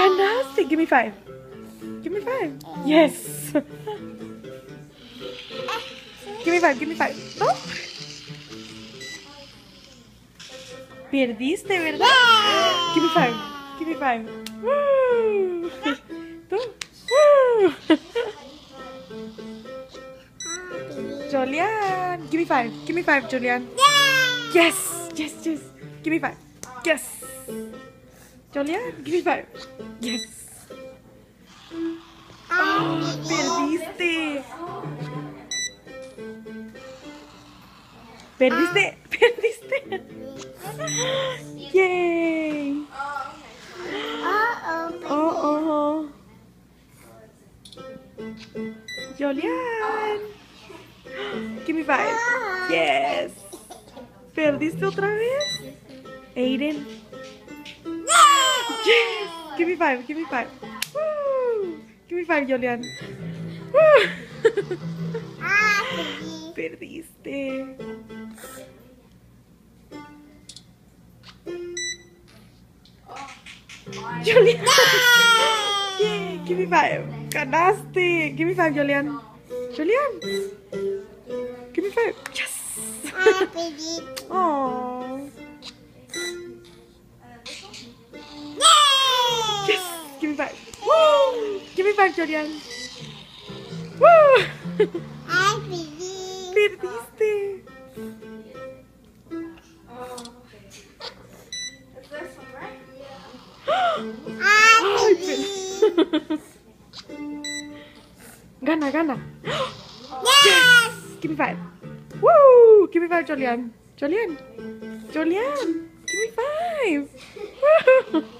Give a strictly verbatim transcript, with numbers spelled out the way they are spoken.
Ganaste. Give me five. Give me five. Yes. Give me five. Give me five. No. Perdiste, ¿verdad? Give me five. Give me five. Woo. Tú. Woo. Julian, give me five. Give me five, Julian. Yes. Yes. Yes. Give me five. Yes. Julian, give me five. Yes. Oh, perdiste. Perdiste. Perdiste. Yay. Oh, oh. Julian. Give me five. Yes. ¿Perdiste otra vez? Aiden. Yes. Give me five. Give me five. Woo. Give me five, Julian. Woo. Perdiste. Julian. Yeah. Give me five. Ganaste. Give me five, Julian. Julian. Give me five. Yes. Oh. Yes. Give me five. Woo. Give me five, Julian. Woo. Perdiste. Ay, per- Gana, gana. Yes. Give me five. Woo. Give me five, Julian. Julian. Julian. Give me five. Woo.